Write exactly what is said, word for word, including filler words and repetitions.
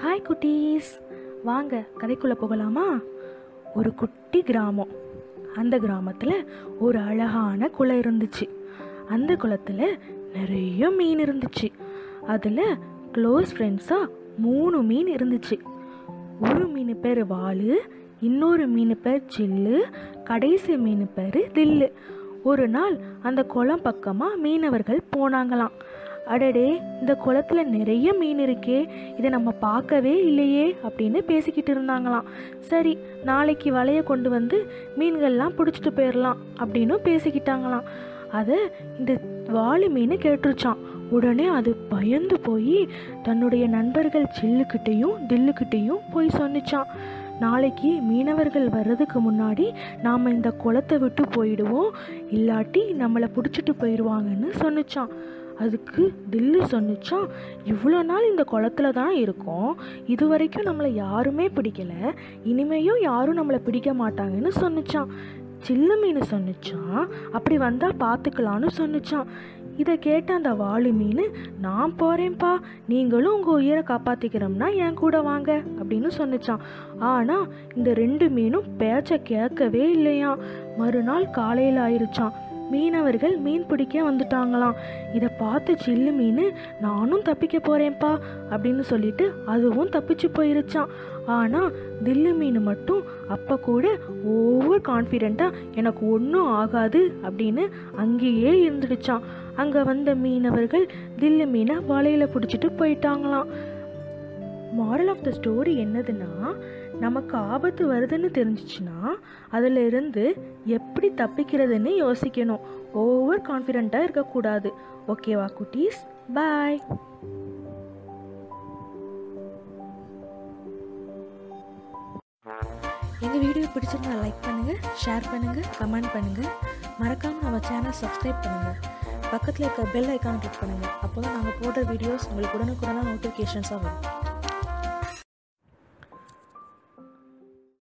Hi குட்டீஸ், வாங்க கதைக்குள்ளே போகலாமா? ஒரு குட்டி கிராமம். அந்த கிராமத்தில் ஒரு அழகான குளம் இருந்துச்சு. அந்த குளத்தில் நிறைய மீன் இருந்துச்சு. அதில் க்ளோஸ் ஃப்ரெண்ட்ஸாக மூணு மீன் இருந்துச்சு. ஒரு மீன் பேர் வாலு, இன்னொரு மீன் பேர் சில்லு, கடைசி மீன் பேர் தில்லு. ஒரு நாள் அந்த குளம் பக்கமாக மீனவர்கள் போனாங்களாம். அடடே, இந்த குளத்தில் நிறைய மீன் இருக்கே, இதை நம்ம பார்க்கவே இல்லையே அப்படின்னு பேசிக்கிட்டு இருந்தாங்களாம். சரி, நாளைக்கு வலையை கொண்டு வந்து மீன்கள்லாம் பிடிச்சிட்டு போயிடலாம் அப்படின்னு பேசிக்கிட்டாங்களாம். அதை இந்த வாளி மீன் கேட்டுருச்சான். உடனே அது பயந்து போய் தன்னுடைய நண்பர்கள் சில்லுக்கிட்டையும் தில்லுக்கிட்டையும் போய் சொன்னிச்சான். நாளைக்கு மீனவர்கள் வர்றதுக்கு முன்னாடி நாம் இந்த குளத்தை விட்டு போயிடுவோம், இல்லாட்டி நம்மளை பிடிச்சிட்டு போயிடுவாங்கன்னு சொன்னிச்சான். அதுக்கு தில்லு சொன்னிச்சான், இவ்வளோ நாள் இந்த குளத்துல தான் இருக்கோம், இது வரைக்கும் நம்மளை யாருமே பிடிக்கலை, இனிமேயும் யாரும் நம்மளை பிடிக்க மாட்டாங்கன்னு சொன்னிச்சான். சில்லு மீன் சொன்னிச்சான், அப்படி வந்தால் பார்த்துக்கலான்னு சொன்னிச்சான். இதை கேட்ட அந்த வாளி மீன், நான் போகிறேன்ப்பா, நீங்களும் உங்கள் உயிரை காப்பாற்றிக்கிறோம்னா என் கூட வாங்க அப்படின்னு சொன்னிச்சான். ஆனால் இந்த ரெண்டு மீனும் பேச்சை கேட்கவே இல்லையாம். மறுநாள் காலையில் ஆயிடுச்சான். மீனவர்கள் மீன் பிடிக்க வந்துட்டாங்களாம். இதை பார்த்து சில்லு மீன், நானும் தப்பிக்க போகிறேன்ப்பா அப்படின்னு சொல்லிட்டு அதுவும் தப்பிச்சு போயிருச்சான். ஆனால் தில்லு மீன் மட்டும் அப்போ கூட ஓவர் கான்ஃபிடெண்ட்டாக எனக்கு ஒன்றும் ஆகாது அப்படின்னு அங்கேயே இருந்துடுச்சான். அங்கே வந்த மீனவர்கள் தில்லு மீனை வலையில் பிடிச்சிட்டு போயிட்டாங்களாம். மாரல் ஆஃப் த ஸ்டோரி என்னதுன்னா, நமக்கு ஆபத்து வருதுன்னு தெரிஞ்சிச்சுன்னா அதில் இருந்து எப்படி தப்பிக்கிறதுன்னு யோசிக்கணும். ஓவர் கான்ஃபிடெண்ட்டாக இருக்கக்கூடாது. ஓகேவா குட்டீஸ்? பாய். எங்கள் வீடியோ பிடிச்சிருந்தா லைக் பண்ணுங்கள், ஷேர் பண்ணுங்கள், கமெண்ட் பண்ணுங்கள். மறக்காமல் நம்ம சேனல் சப்ஸ்கிரைப் பண்ணுங்கள். பக்கத்தில் இருக்க பெல் ஐக்கானை கிளிக் பண்ணுங்கள். அப்போ தான் நாங்கள் போடுற வீடியோஸ் உங்களுக்கு உடனுக்குடனாக நோட்டிஃபிகேஷன்ஸாக வரும்.